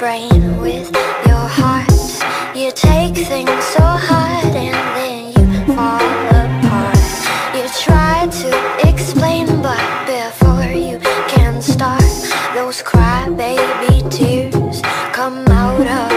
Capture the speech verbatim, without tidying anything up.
brain with your heart. You take things so hard and then you fall apart. You try to explain, but before you can start, those crybaby tears come out of